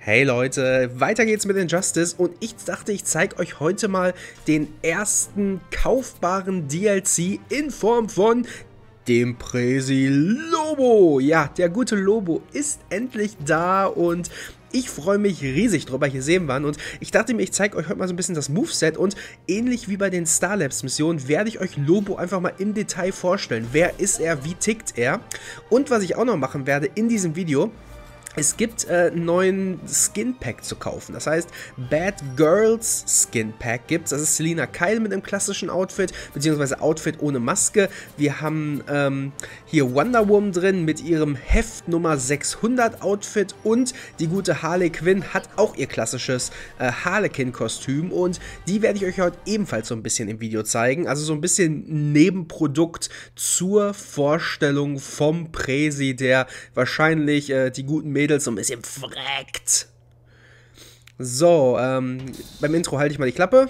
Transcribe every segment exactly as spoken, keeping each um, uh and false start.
Hey Leute, weiter geht's mit Injustice und ich dachte, ich zeige euch heute mal den ersten kaufbaren D L C in Form von dem Presi Lobo. Ja, der gute Lobo ist endlich da und ich freue mich riesig drüber, hier sehen wir ihn. Und ich dachte mir, ich zeige euch heute mal so ein bisschen das Moveset und ähnlich wie bei den Star Labs Missionen werde ich euch Lobo einfach mal im Detail vorstellen. Wer ist er, wie tickt er? Und was ich auch noch machen werde in diesem Video: Es gibt äh, einen neuen Skin Pack zu kaufen. Das heißt, Bad Girls Skin Pack gibt's. Das ist Selina Kyle mit einem klassischen Outfit, beziehungsweise Outfit ohne Maske. Wir haben ähm, hier Wonder Woman drin mit ihrem Heft Nummer sechshundert Outfit und die gute Harley Quinn hat auch ihr klassisches äh, Harlequin-Kostüm und die werde ich euch heute ebenfalls so ein bisschen im Video zeigen. Also so ein bisschen Nebenprodukt zur Vorstellung vom Presi, der wahrscheinlich äh, die guten Mädels so ein bisschen freckt. So, ähm, beim Intro halte ich mal die Klappe.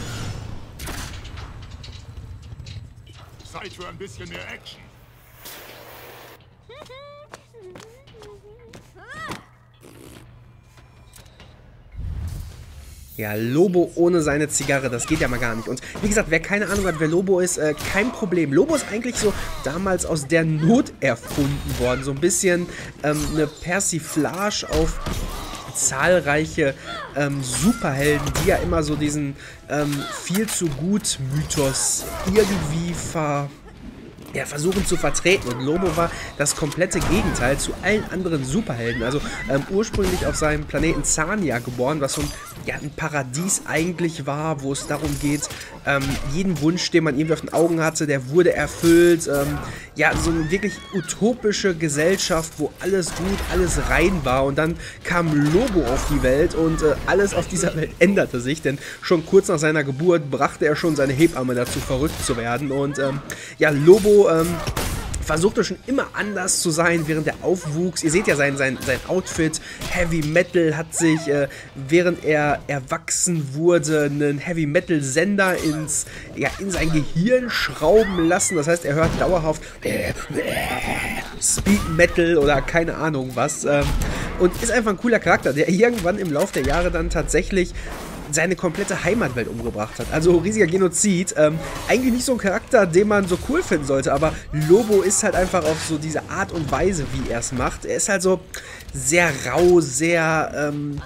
Zeit für ein bisschen mehr Action. Ja, Lobo ohne seine Zigarre, das geht ja mal gar nicht. Und wie gesagt, wer keine Ahnung hat, wer Lobo ist, äh, kein Problem. Lobo ist eigentlich so damals aus der Not erfunden worden. So ein bisschen ähm, eine Persiflage auf zahlreiche ähm, Superhelden, die ja immer so diesen ähm, viel zu gut Mythos irgendwie ver... Ja, versuchen zu vertreten. Und Lobo war das komplette Gegenteil zu allen anderen Superhelden. Also ähm, ursprünglich auf seinem Planeten Zania geboren, was so ein, ja, ein Paradies eigentlich war, wo es darum geht, ähm, jeden Wunsch, den man irgendwie auf den Augen hatte, der wurde erfüllt. Ähm, ja, so eine wirklich utopische Gesellschaft, wo alles gut, alles rein war. Und dann kam Lobo auf die Welt und äh, alles auf dieser Welt änderte sich, denn schon kurz nach seiner Geburt brachte er schon seine Hebamme dazu, verrückt zu werden. Und ähm, ja, Lobo Ähm, versuchte schon immer anders zu sein, während er aufwuchs. Ihr seht ja sein, sein, sein Outfit. Heavy Metal hat sich, äh, während er erwachsen wurde, einen Heavy Metal Sender ins, ja, in sein Gehirn schrauben lassen. Das heißt, er hört dauerhaft Speed Metal oder keine Ahnung was. Ähm, und ist einfach ein cooler Charakter, der irgendwann im Laufe der Jahre dann tatsächlich seine komplette Heimatwelt umgebracht hat. Also riesiger Genozid. Ähm, eigentlich nicht so ein Charakter, den man so cool finden sollte, aber Lobo ist halt einfach auf so diese Art und Weise, wie er es macht. Er ist halt so sehr rau, sehr, ähm,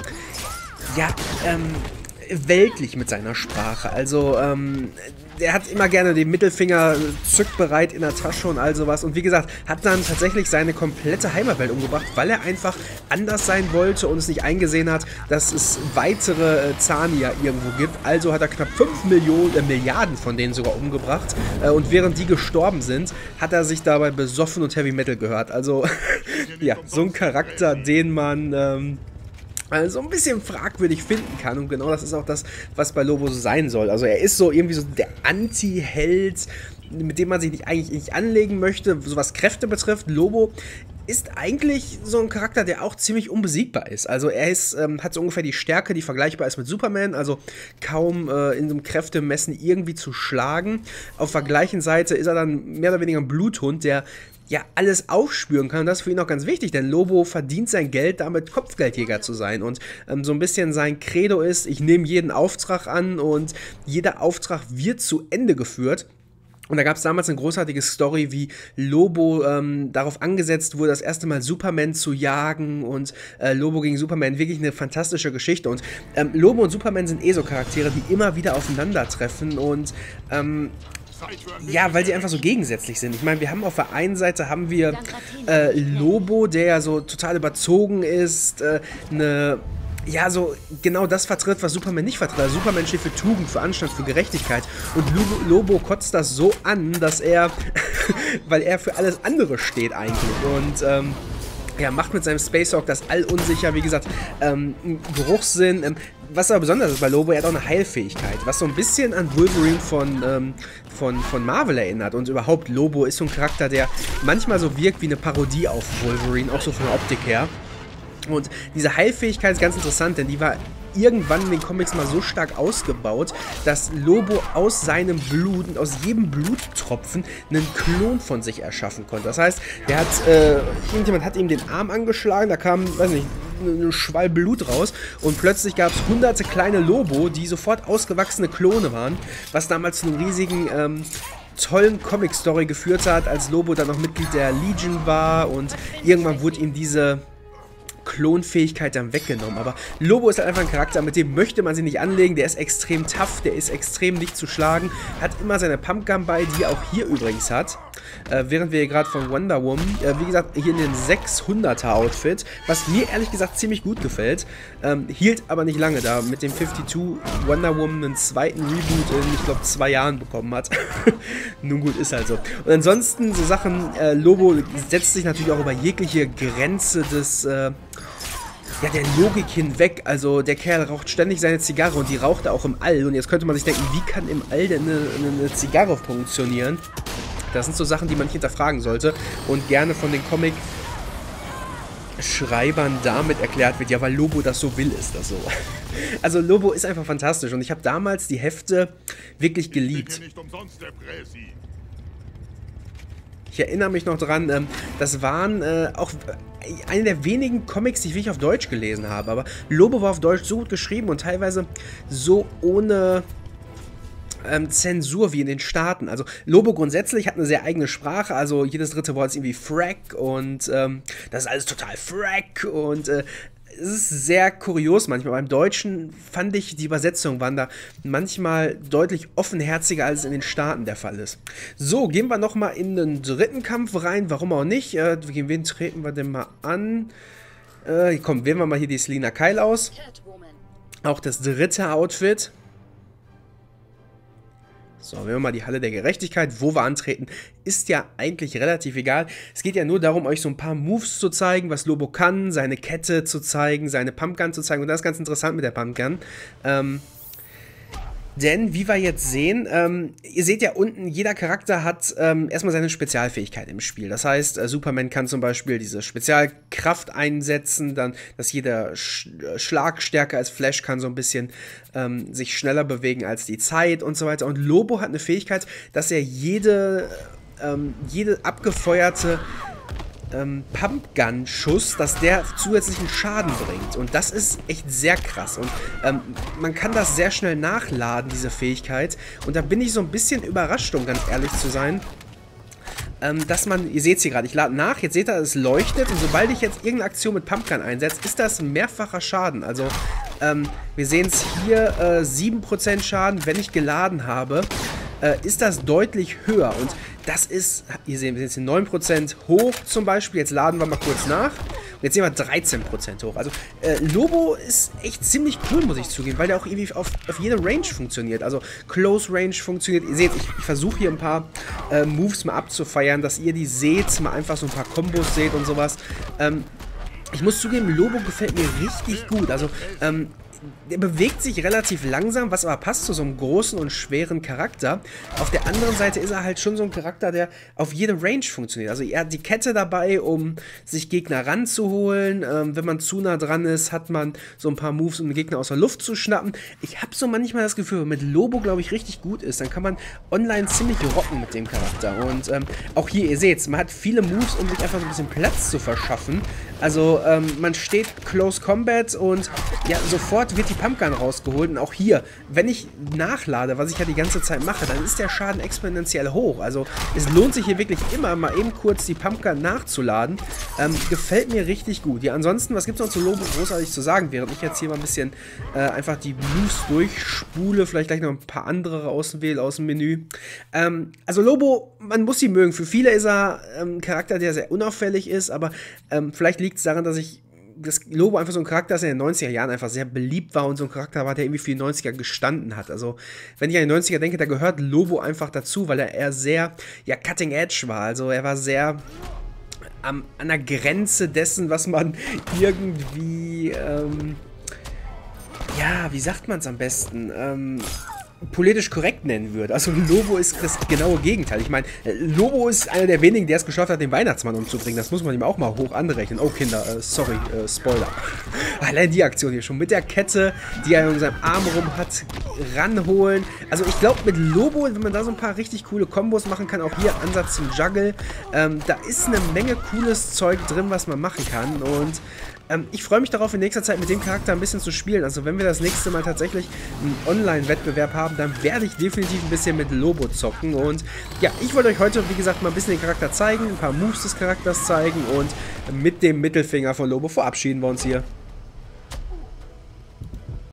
ja, ähm, weltlich mit seiner Sprache. Also, ähm, er hat immer gerne den Mittelfinger zückbereit in der Tasche und all sowas. Und wie gesagt, hat dann tatsächlich seine komplette Heimatwelt umgebracht, weil er einfach anders sein wollte und es nicht eingesehen hat, dass es weitere äh, Zanier irgendwo gibt. Also hat er knapp fünf Millionen, äh, Milliarden von denen sogar umgebracht. Äh, und während die gestorben sind, hat er sich dabei besoffen und Heavy Metal gehört. Also, ja, so ein Charakter, den man Ähm, also ein bisschen fragwürdig finden kann. Und genau das ist auch das, was bei Lobo so sein soll. Also er ist so irgendwie so der Anti-Held, mit dem man sich nicht, eigentlich nicht anlegen möchte, so was Kräfte betrifft. Lobo ist eigentlich so ein Charakter, der auch ziemlich unbesiegbar ist. Also er ist, ähm, hat so ungefähr die Stärke, die vergleichbar ist mit Superman, also kaum äh, in einem Kräftemessen irgendwie zu schlagen. Auf der gleichen Seite ist er dann mehr oder weniger ein Bluthund, der ja alles aufspüren kann. Und das ist für ihn auch ganz wichtig, denn Lobo verdient sein Geld damit, Kopfgeldjäger zu sein. Und ähm, so ein bisschen sein Credo ist, ich nehme jeden Auftrag an und jeder Auftrag wird zu Ende geführt. Und da gab es damals eine großartige Story, wie Lobo ähm, darauf angesetzt wurde, das erste Mal Superman zu jagen und äh, Lobo gegen Superman, wirklich eine fantastische Geschichte. Und ähm, Lobo und Superman sind eh so Charaktere, die immer wieder aufeinandertreffen und ähm, ja, weil sie einfach so gegensätzlich sind. Ich meine, wir haben auf der einen Seite haben wir äh, Lobo, der ja so total überzogen ist, äh, eine... ja, so genau das vertritt, was Superman nicht vertritt. Also Superman steht für Tugend, für Anstand, für Gerechtigkeit. Und Lobo, Lobo kotzt das so an, dass er, weil er für alles andere steht eigentlich. Und, ähm, ja, macht mit seinem Space Hawk das all unsicher, wie gesagt, ähm, Geruchssinn. Ähm, was aber besonders ist bei Lobo, er hat auch eine Heilfähigkeit, was so ein bisschen an Wolverine von, ähm, von, von Marvel erinnert. Und überhaupt, Lobo ist so ein Charakter, der manchmal so wirkt wie eine Parodie auf Wolverine, auch so von der Optik her. Und diese Heilfähigkeit ist ganz interessant, denn die war irgendwann in den Comics mal so stark ausgebaut, dass Lobo aus seinem Blut und aus jedem Bluttropfen einen Klon von sich erschaffen konnte. Das heißt, der hat, äh, irgendjemand hat ihm den Arm angeschlagen, da kam, weiß nicht, einen Schwall Blut raus und plötzlich gab es hunderte kleine Lobo, die sofort ausgewachsene Klone waren, was damals zu einem riesigen, ähm, tollen Comic-Story geführt hat, als Lobo dann noch Mitglied der Legion war und irgendwann wurde ihm diese Klonfähigkeit dann weggenommen. Aber Lobo ist halt einfach ein Charakter, mit dem möchte man sich nicht anlegen. Der ist extrem tough, der ist extrem nicht zu schlagen, hat immer seine Pumpgun bei, die er auch hier übrigens hat. Äh, während wir hier gerade von Wonder Woman, äh, wie gesagt, hier in den sechshunderter Outfit, was mir ehrlich gesagt ziemlich gut gefällt, ähm, hielt aber nicht lange, da mit dem zweiundfünfzig Wonder Woman einen zweiten Reboot in, ich glaube, zwei Jahren bekommen hat. Nun gut, ist halt so. Und ansonsten so Sachen, äh, Lobo setzt sich natürlich auch über jegliche Grenze des, äh, ja, der Logik hinweg. Also der Kerl raucht ständig seine Zigarre und die raucht er auch im All. Und jetzt könnte man sich denken, wie kann im All denn eine, eine Zigarre funktionieren? Das sind so Sachen, die man nicht hinterfragen sollte und gerne von den Comic-Schreibern damit erklärt wird, ja, weil Lobo das so will, ist das so. Also Lobo ist einfach fantastisch und ich habe damals die Hefte wirklich geliebt. Ich erinnere mich noch dran, ähm, das waren äh, auch eine der wenigen Comics, die ich wirklich auf Deutsch gelesen habe, aber Lobo war auf Deutsch so gut geschrieben und teilweise so ohne Ähm, Zensur wie in den Staaten. Also Lobo grundsätzlich hat eine sehr eigene Sprache, also jedes dritte Wort ist irgendwie Frack und ähm, das ist alles total Frack und äh, es ist sehr kurios manchmal. Beim Deutschen fand ich, die Übersetzungen waren da manchmal deutlich offenherziger, als es in den Staaten der Fall ist. So, gehen wir nochmal in den dritten Kampf rein, warum auch nicht. Äh, gegen wen treten wir denn mal an? Äh, komm, wählen wir mal hier die Selina Kyle aus. Auch das dritte Outfit. So, wenn wir mal die Halle der Gerechtigkeit, wo wir antreten, ist ja eigentlich relativ egal. Es geht ja nur darum, euch so ein paar Moves zu zeigen, was Lobo kann, seine Kette zu zeigen, seine Pumpgun zu zeigen. Und das ist ganz interessant mit der Pumpgun. Ähm, denn, wie wir jetzt sehen, ähm, ihr seht ja unten, jeder Charakter hat ähm, erstmal seine Spezialfähigkeit im Spiel. Das heißt, äh, Superman kann zum Beispiel diese Spezialkraft einsetzen, dann, dass jeder Sch Schlag stärker als Flash kann, so ein bisschen ähm, sich schneller bewegen als die Zeit und so weiter. Und Lobo hat eine Fähigkeit, dass er jede, ähm, jede abgefeuerte Ähm, Pumpgun-Schuss, dass der zusätzlichen Schaden bringt. Und das ist echt sehr krass. Und ähm, man kann das sehr schnell nachladen, diese Fähigkeit. Und da bin ich so ein bisschen überrascht, um ganz ehrlich zu sein, ähm, dass man, ihr seht es hier gerade, ich lade nach, jetzt seht ihr, es leuchtet. Und sobald ich jetzt irgendeine Aktion mit Pumpgun einsetze, ist das mehrfacher Schaden. Also, ähm, wir sehen es hier, äh, sieben Prozent Schaden, wenn ich geladen habe. Äh, ist das deutlich höher. Und das ist, ihr seht, wir sind jetzt neun Prozent hoch zum Beispiel. Jetzt laden wir mal kurz nach. Und jetzt sehen wir dreizehn Prozent hoch. Also äh, Lobo ist echt ziemlich cool, muss ich zugeben, weil der auch irgendwie auf, auf jede Range funktioniert. Also Close Range funktioniert. Ihr seht, ich, ich versuche hier ein paar äh, Moves mal abzufeiern, dass ihr die seht, mal einfach so ein paar Kombos seht und sowas. Ähm, ich muss zugeben, Lobo gefällt mir richtig gut. Also, ähm, der bewegt sich relativ langsam, was aber passt zu so einem großen und schweren Charakter. Auf der anderen Seite ist er halt schon so ein Charakter, der auf jede Range funktioniert. Also er hat die Kette dabei, um sich Gegner ranzuholen. Ähm, wenn man zu nah dran ist, hat man so ein paar Moves, um den Gegner aus der Luft zu schnappen. Ich habe so manchmal das Gefühl, wenn mit Lobo, glaube ich, richtig gut ist, dann kann man online ziemlich rocken mit dem Charakter. Und ähm, auch hier, ihr seht man hat viele Moves, um sich einfach so ein bisschen Platz zu verschaffen. Also ähm, man steht Close Combat und ja, sofort wird die Pumpgun rausgeholt. Und auch hier, wenn ich nachlade, was ich ja die ganze Zeit mache, dann ist der Schaden exponentiell hoch. Also es lohnt sich hier wirklich immer mal eben kurz die Pumpgun nachzuladen. Ähm, gefällt mir richtig gut. Ja, ansonsten, was gibt es noch zu Lobo großartig zu sagen, während ich jetzt hier mal ein bisschen äh, einfach die Moves durchspule, vielleicht gleich noch ein paar andere rauswähle aus dem Menü. Ähm, also Lobo, man muss ihn mögen. Für viele ist er ähm, ein Charakter, der sehr unauffällig ist, aber ähm, vielleicht liegt es daran, dass ich das Lobo einfach so ein Charakter ist, der in den neunziger Jahren einfach sehr beliebt war und so ein Charakter war, der irgendwie für die neunziger gestanden hat. Also, wenn ich an die neunziger denke, da gehört Lobo einfach dazu, weil er eher sehr, ja, cutting edge war. Also, er war sehr am, an der Grenze dessen, was man irgendwie, ähm, ja, wie sagt man es am besten, ähm, politisch korrekt nennen würde. Also Lobo ist das genaue Gegenteil. Ich meine, Lobo ist einer der wenigen, der es geschafft hat, den Weihnachtsmann umzubringen. Das muss man ihm auch mal hoch anrechnen. Oh Kinder, äh, sorry, äh, Spoiler. Allein die Aktion hier schon mit der Kette, die er in seinem Arm rum hat, ranholen. Also ich glaube mit Lobo, wenn man da so ein paar richtig coole Kombos machen kann, auch hier Ansatz zum Juggle, ähm, da ist eine Menge cooles Zeug drin, was man machen kann und Ähm, ich freue mich darauf, in nächster Zeit mit dem Charakter ein bisschen zu spielen. Also wenn wir das nächste Mal tatsächlich einen Online-Wettbewerb haben, dann werde ich definitiv ein bisschen mit Lobo zocken. Und ja, ich wollte euch heute, wie gesagt, mal ein bisschen den Charakter zeigen, ein paar Moves des Charakters zeigen und mit dem Mittelfinger von Lobo verabschieden wir uns hier.